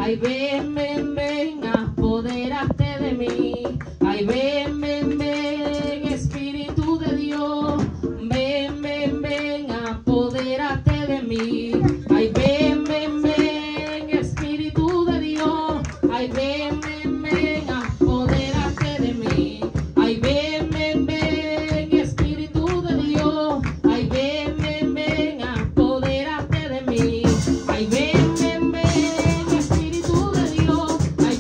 Ay, ven, ven, ven, apodérate de mí. Ay, ven, ven, ven, Espíritu de Dios. Ven, ven, ven, apodérate de mí. Ay, ven, ven, ven, Espíritu de Dios. Ay, ven, ven, ven, apodérate de mí. Ay, ven, ven, ven, Espíritu de Dios. Ay, ven, ven, ven, apodérate de mí. Ay, ven, ven, ven, Espíritu de Dios. Ay,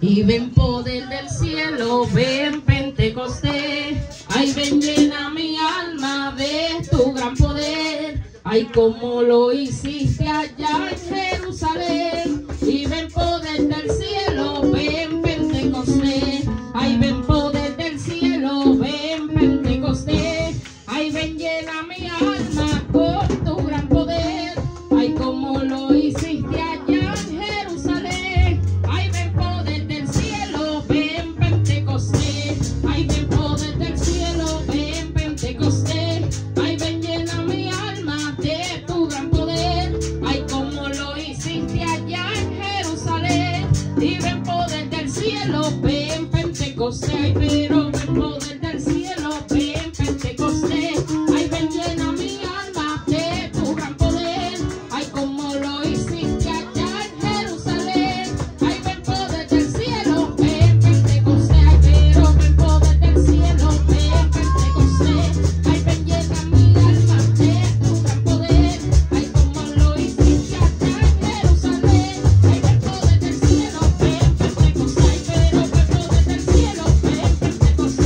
Y ven poder del cielo, ven Pentecostés. Ay, ven llena mi alma de tu gran poder. Ay, como lo hiciste allá en Jerusalén. Y ven poder del cielo, ven Pentecostés. Ay, ven poder del cielo, ven Pentecostés. Ay, ven llena mi alma con tu gran poder. Ay, como lo hiciste allá en Jerusalén. Ay, ven poder del cielo, ven Pentecostés. Ay, ven poder del cielo, ven Pentecostés. Ay, ven llena mi alma de tu gran poder. Ay, como lo hiciste allá en Jerusalén. Y ven poder del cielo, ven Pentecostés. Ay, pero ven poder del cielo, ven Pentecostés. Ay, ven llena mi alma de tu gran poder. Ay, como lo hiciste allá en Jerusalén. Ay, ven poder del cielo, ven Pentecostés. Ay, pero ven poder del cielo, ven Pentecostés. Ay, ven llena mi alma de tu gran poder. Ay, como lo hiciste allá en Jerusalén. Ay, ven poder del cielo, ven Pentecostés. Ay, pero ven poder del cielo, ven Pentecostés.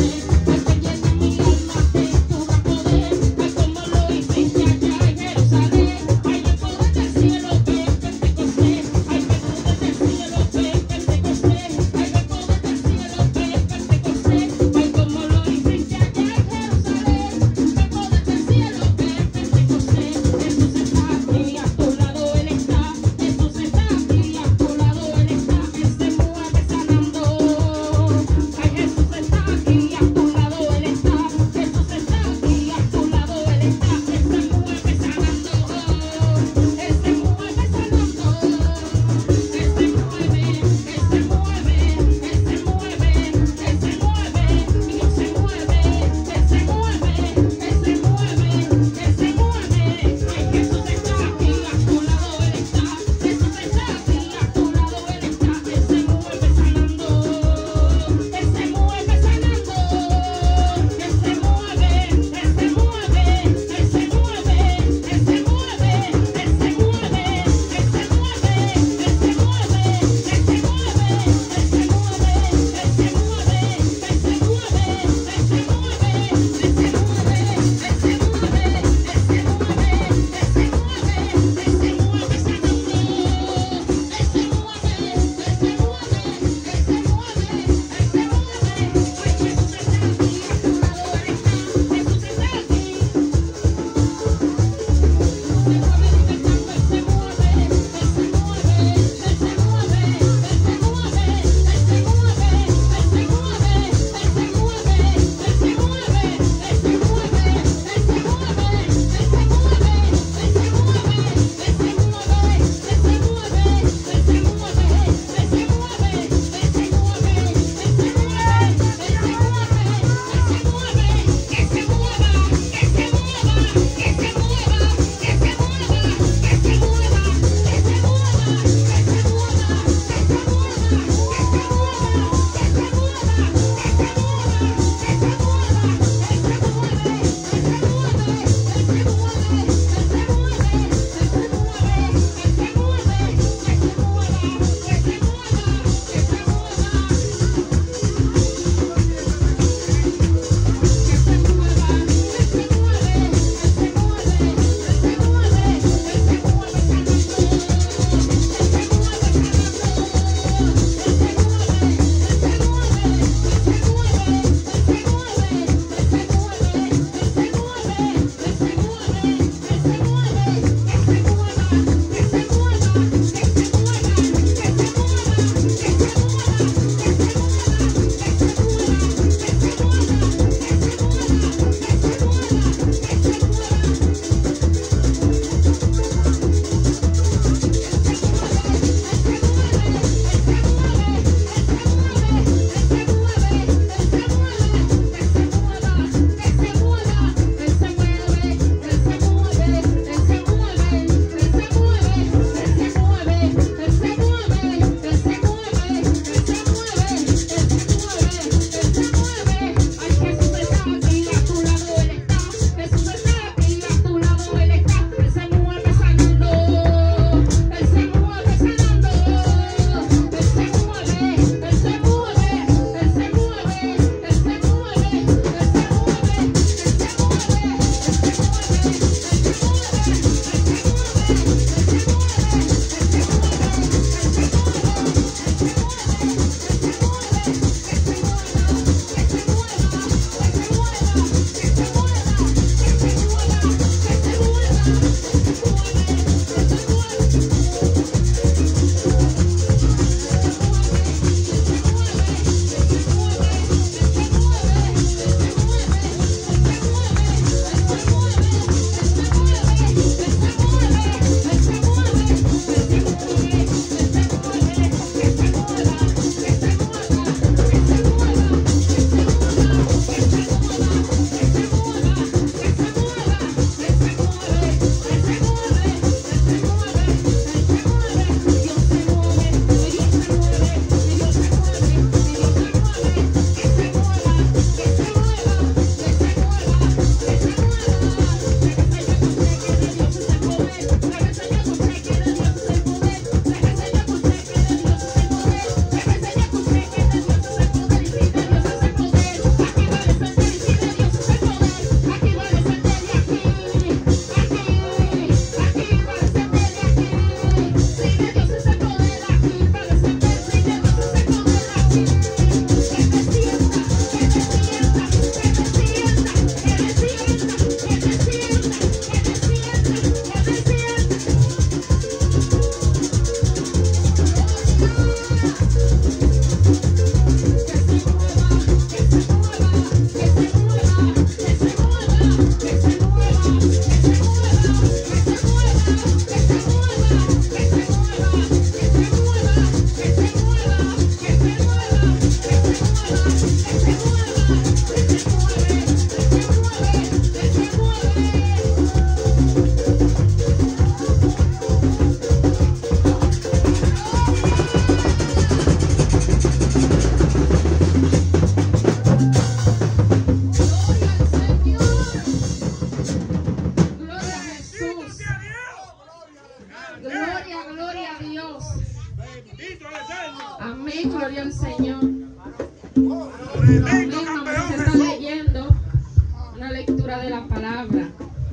Amén. Vamos a estar leyendo una lectura de la palabra.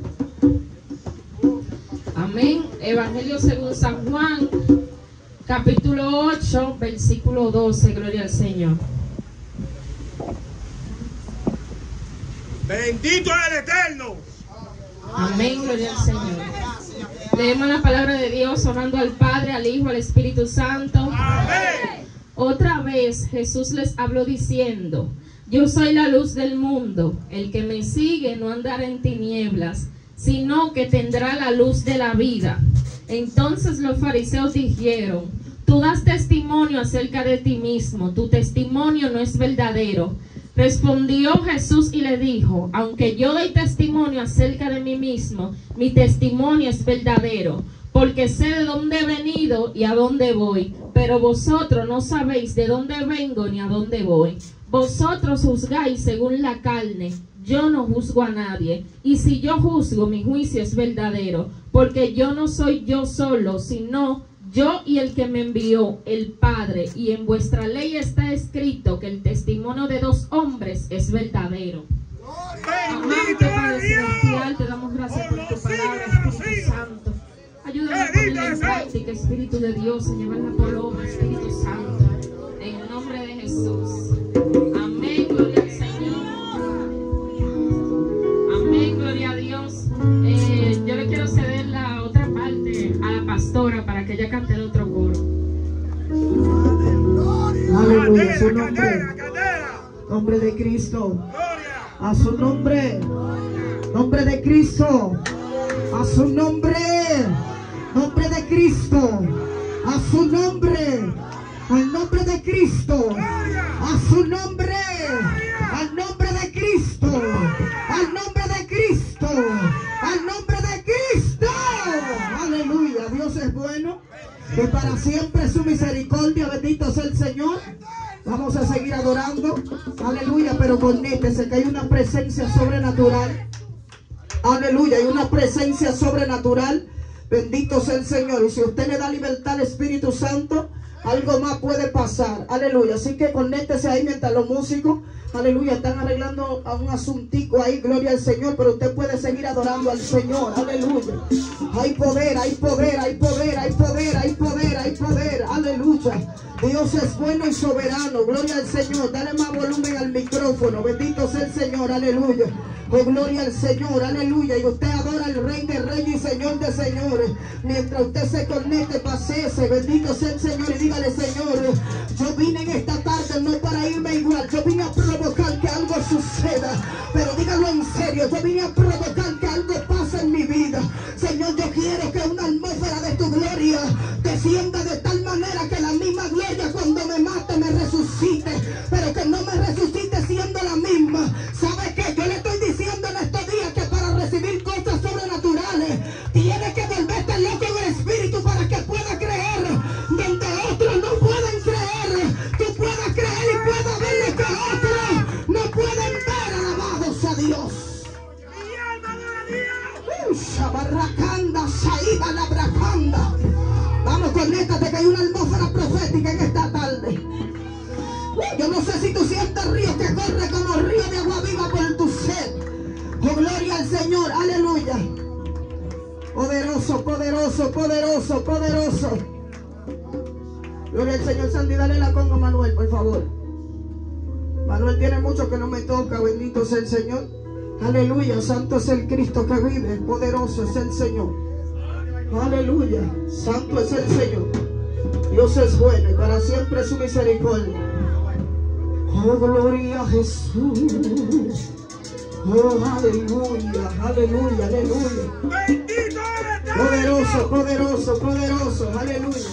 Amén. Evangelio según San Juan, capítulo 8, versículo 12. Gloria al Señor. Bendito es el Eterno. Amén, gloria al Señor. Leemos la palabra de Dios orando al Padre, al Hijo, al Espíritu Santo. Amén. Otra vez Jesús les habló diciendo: yo soy la luz del mundo. El que me sigue no andará en tinieblas, sino que tendrá la luz de la vida. Entonces los fariseos dijeron: tú das testimonio acerca de ti mismo, tu testimonio no es verdadero. Respondió Jesús y le dijo: aunque yo doy testimonio acerca de mí mismo, mi testimonio es verdadero, porque sé de dónde he venido y a dónde voy, pero vosotros no sabéis de dónde vengo ni a dónde voy. Vosotros juzgáis según la carne, yo no juzgo a nadie, y si yo juzgo, mi juicio es verdadero, porque yo no soy yo solo, sino yo y el que me envió, el Padre, y en vuestra ley está escrito que el testimonio de dos hombres es verdadero. Amante Padre Celestial, te damos gracias por tu palabra, Espíritu Santo. Ayúdame a ponerla en práctica, Espíritu de Dios, a llevar la paloma, Espíritu Santo, en el nombre de Jesús. Amén, gloria al Señor. Amén, gloria a Dios. Yo le quiero ceder la otra parte a la pastora para que ella cante el otro coro. Aleluya, su nombre de Cristo, a su nombre de Cristo, a su nombre de Cristo, a su nombre, al nombre de Cristo, a su nombre, al nombre de Cristo, al nombre de Cristo, al nombre de Cristo. Aleluya, Dios es bueno, que para siempre su misericordia, bendito sea el Señor. Vamos a seguir adorando, aleluya, pero conéctese que hay una presencia sobrenatural. Aleluya, hay una presencia sobrenatural. Bendito sea el Señor. Y si usted le da libertad al Espíritu Santo, algo más puede pasar. Aleluya. Así que conéctese ahí mientras los músicos, aleluya, están arreglando a un asuntico ahí. Gloria al Señor. Pero usted puede seguir adorando al Señor. Aleluya. Hay poder, hay poder, hay poder, hay poder, hay poder, hay poder. Aleluya. Dios es bueno y soberano. Gloria al Señor. Dale más volumen al micrófono. Bendito sea el Señor. Aleluya. Oh, gloria al Señor, aleluya. Y usted adora al Rey de Reyes y Señor de Señores. Mientras usted se conecte, paséese. Bendito sea el Señor y dígale: Señor, yo vine en esta tarde no para irme igual. Yo vine a provocar que algo suceda. Pero dígalo en serio, yo vine a provocar que algo pase en mi vida. Señor, yo quiero que una atmósfera de tu gloria descienda de tal manera que la misma gloria cuando me mate me resucite. Pero que no me resucite siendo la misma. ¿Sabe qué? Yo le estoy diciendo en estos días que para recibir cosas sobrenaturales tiene que volverte loco en el espíritu para que pueda creer donde otros no pueden creer. Tú puedas creer y puedas ver lo que otros no pueden ver. Alabado sea Dios. Vamos, conéctate que hay una atmósfera profética en esta tarde. Yo no sé si tú sientes río que corre como río de agua viva por tu sed. Oh, gloria al Señor, aleluya. Poderoso, poderoso, poderoso, poderoso. Gloria al Señor. Sandy, dale la conga a Manuel, por favor. Manuel tiene mucho que no me toca. Bendito sea el Señor. Aleluya. Santo es el Cristo que vive. Poderoso es el Señor. Aleluya. Santo es el Señor. Dios es bueno y para siempre su misericordia. Oh, gloria a Jesús. Oh, aleluya, aleluya, aleluya. Poderoso, poderoso, poderoso, aleluya.